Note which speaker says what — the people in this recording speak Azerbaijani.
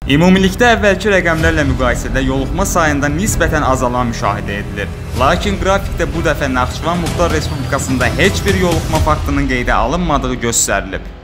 Speaker 1: Ümumilikdə əvvəlki rəqəmlərlə müqayisədə yoluxma sayında nisbətən azalan müşahidə edilir. Lakin qrafikdə bu dəfə Naxçıvan Muxtar Respublikasında heç bir yoluxma faktının qeydə alınmadığı göstərilib.